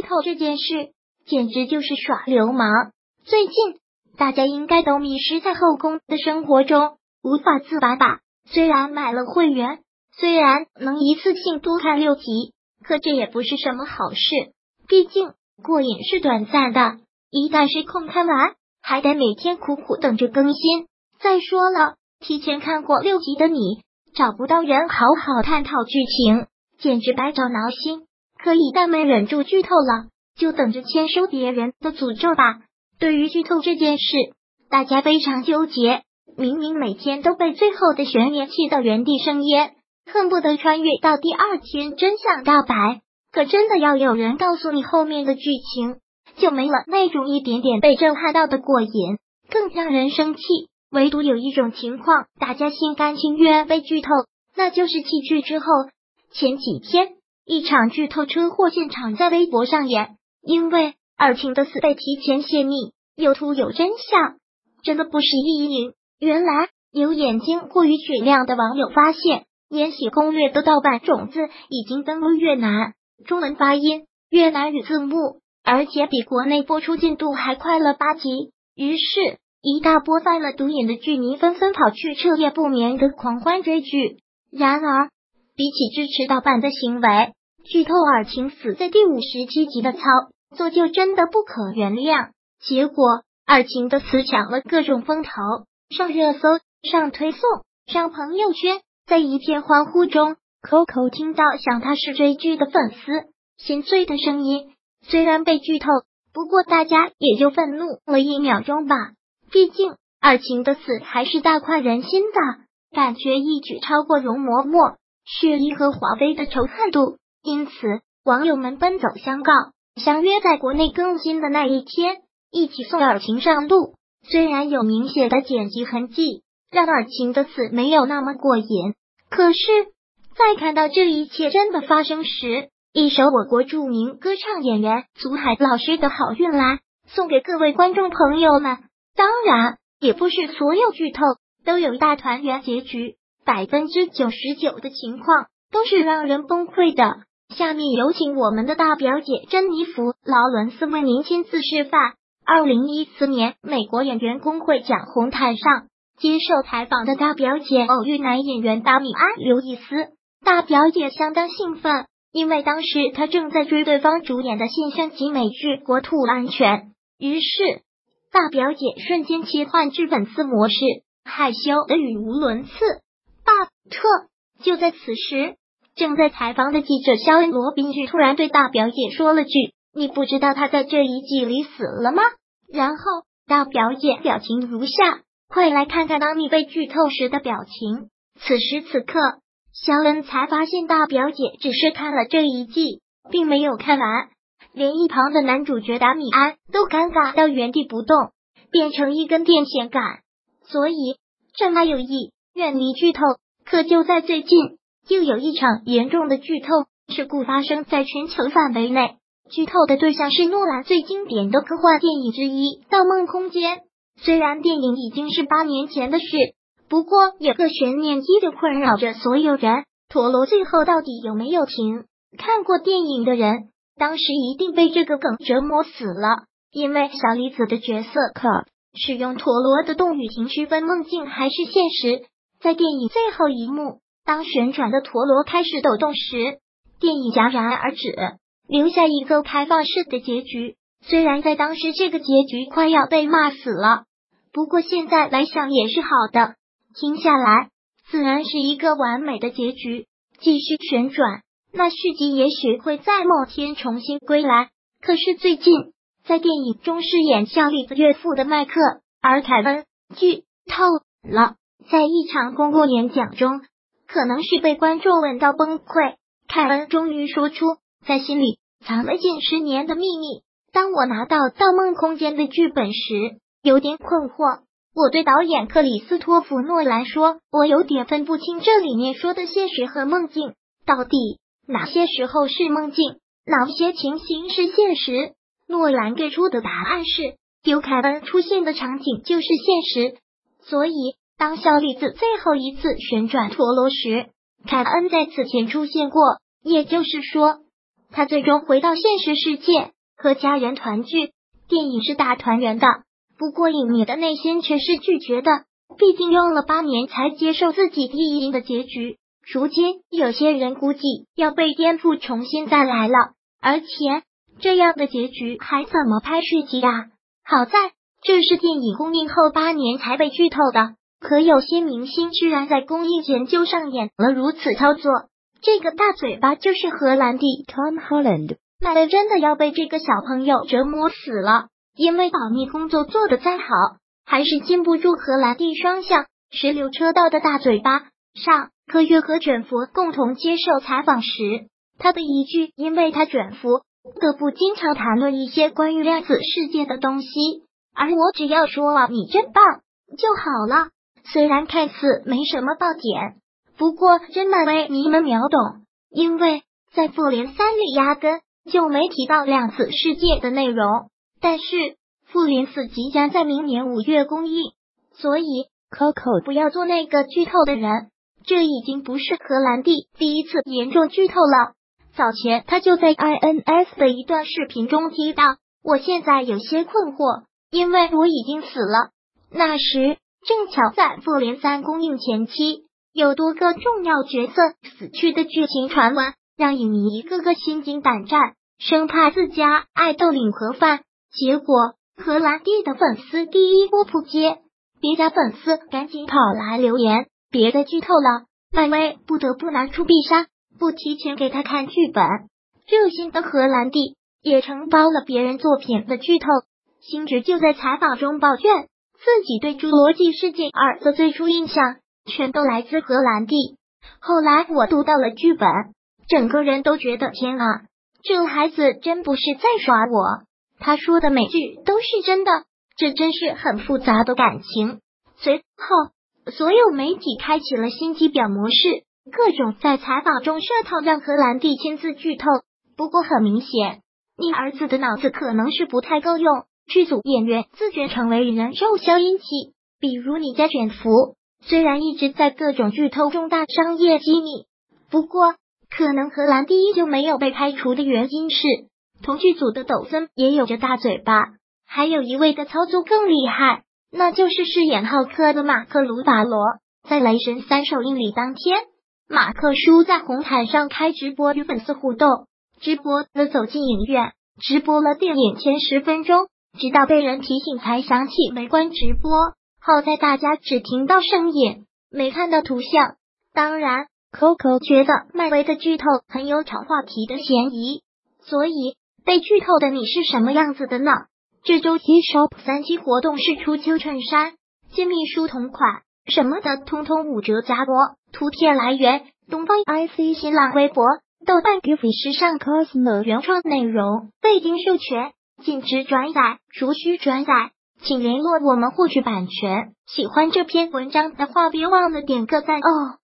透这件事，简直就是耍流氓。最近大家应该都迷失在后宫的生活中，无法自拔吧。虽然买了会员，虽然能一次性多看6集，可这也不是什么好事。毕竟过瘾是短暂的，一旦失控看完，还得每天苦苦等着更新。再说了，提前看过6集的你，找不到人好好探讨剧情，简直百找挠心。可一旦没忍住剧透了，就等着签收别人的诅咒吧。对于剧透这件事，大家非常纠结。明明每天都被最后的悬念气得原地生烟，恨不得穿越到第2天真相大白，可真的要有人告诉你后面的剧情，就没了那种一点点被震撼到的过瘾，更让人生气。唯独有一种情况大家心甘情愿被剧透，那就是弃剧之后。前几天一场剧透车祸现场在微博上演，因为尔晴的死被提前泄密，有图有真相，真的不是意淫。原来有眼睛过于雪亮的网友发现，延禧攻略的盗版种子已经登陆越南，中文发音，越南语字幕，而且比国内播出进度还快了8集。于是一大波犯了毒瘾的剧迷纷纷跑去彻夜不眠的狂欢追剧。然而比起支持盗版的行为，剧透尔晴死在第57集的操作就真的不可原谅。结果尔晴的死抢了各种风头，上热搜，上推送，上朋友圈。在一片欢呼中， Coco 听到想他是追剧的粉丝心碎的声音。虽然被剧透，不过大家也就愤怒了1秒钟吧。毕竟尔晴的死还是大快人心的，感觉一举超过容嬷嬷、雪姨和华妃的仇恨度。因此网友们奔走相告，相约在国内更新的那一天一起送尔晴上路。虽然有明显的剪辑痕迹让尔晴的死没有那么过瘾，可是在看到这一切真的发生时，一首我国著名歌唱演员祖海老师的好运来送给各位观众朋友们。当然也不是所有剧透都有大团圆结局，99%的情况都是让人崩溃的。下面有请我们的大表姐珍妮弗·劳伦斯为您亲自示范。2014年美国演员工会讲红毯上接受采访的大表姐偶遇男演员达米安·刘易斯。大表姐相当兴奋，因为当时她正在追对方主演的现象级美剧《国土安全》，于是大表姐瞬间切换至粉丝模式，害羞的语无伦次。巴特。就在此时，正在采访的记者肖恩·罗宾逊突然对大表姐说了句：“你不知道他在这一季里死了吗？”然后大表姐表情如下，快来看看当你被剧透时的表情。此时此刻，肖恩才发现大表姐只是看了这一季，并没有看完，连一旁的男主角达米安都尴尬到原地不动，变成一根电线杆。所以真爱有意，远离剧透。可就在最近，又有一场严重的剧透事故发生在全球范围内。剧透的对象是诺兰最经典的科幻电影之一《盗梦空间》。虽然电影已经是8年前的事，不过有个悬念依旧困扰着所有人，陀螺最后到底有没有停？看过电影的人当时一定被这个梗折磨死了，因为小李子的角色可使用陀螺的动与停区分梦境还是现实。在电影最后一幕，当旋转的陀螺开始抖动时，电影戛然而止，留下一个开放式的结局。虽然在当时这个结局快要被骂死了，不过现在来想也是好的，听下来自然是一个完美的结局。继续旋转，那续集也许会在某天重新归来。可是最近在电影中饰演小李子岳父的迈克尔·凯恩剧透了。在一场公共演讲中，可能是被观众问到崩溃，凯恩终于说出在心里藏了近10年的秘密。当我拿到《盗梦空间》的剧本时，有点困惑。我对导演克里斯托弗·诺兰说，我有点分不清这里面说的现实和梦境，到底哪些时候是梦境，哪些情形是现实。诺兰给出的答案是，有凯恩出现的场景就是现实。所以当小李子最后一次旋转陀螺时，凯恩在此前出现过，也就是说他最终回到现实世界。 和家人团聚。电影是大团圆的，不过影迷的内心却是拒绝的，毕竟用了8年才接受自己意淫的结局。如今有些人估计要被颠覆重新再来了，而且这样的结局还怎么拍续集啊？好在这是电影公映后8年才被剧透的，可有些明星居然在公映前就上演了如此操作。这个大嘴巴就是荷兰弟 Tom Holland， 麦薇真的要被这个小朋友折磨死了，因为保密工作做得再好，还是禁不住荷兰弟双向石榴车道的大嘴巴。上个月和卷福共同接受采访时，他的一句因为他卷福不得不经常谈论一些关于量子世界的东西，而我只要说了你真棒就好了。虽然看似没什么爆点，不过真漫威迷们秒懂，因为在复联3里压根就没提到量子世界的内容。但是复联4即将在明年5月公映，所以 Coco 不要做那个剧透的人。这已经不是荷兰弟第一次严重剧透了。早前他就在 INS 的一段视频中提到，我现在有些困惑，因为我已经死了。那时正巧在复联3公映前期，有多个重要角色死去的剧情传闻，让影迷一个个心惊胆战，生怕自家爱豆领盒饭。结果荷兰弟的粉丝第一波扑街，别家粉丝赶紧跑来留言，别的剧透了，漫威不得不拿出必杀，不提前给他看剧本。热心的荷兰弟也承包了别人作品的剧透，星爵就在采访中抱怨，自己对《侏罗纪世界2》的最初印象全都来自荷兰弟。后来我读到了剧本，整个人都觉得天啊，这孩子真不是在耍我，他说的每句都是真的，这真是很复杂的感情。随后所有媒体开启了心机婊模式，各种在采访中设套让荷兰弟亲自剧透。不过很明显，你儿子的脑子可能是不太够用，剧组演员自觉成为人肉消音器。比如你家卷福，虽然一直在各种剧透重大商业机密，不过可能荷兰弟就没有被开除的原因是，同剧组的抖森也有着大嘴巴，还有一位的操作更厉害，那就是饰演浩克的马克·鲁法罗。在雷神3首映礼当天，马克叔在红毯上开直播与粉丝互动，直播的走进影院，直播了电影前10分钟，直到被人提醒才想起没关直播。好在大家只听到声音，没看到图像。当然 Coco 觉得漫威的剧透很有炒话题的嫌疑，所以被剧透的你是什么样子的呢？这周 T-Shop 3期活动是初秋衬衫、亲密书同款什么的通通5折加多。图片来源东方 IC 新浪微博豆瓣 Giffy 时尚 Cosmo 原创内容未经授权禁止转载，如需转载请联络我们获取版权。喜欢这篇文章的话别忘了点个赞哦。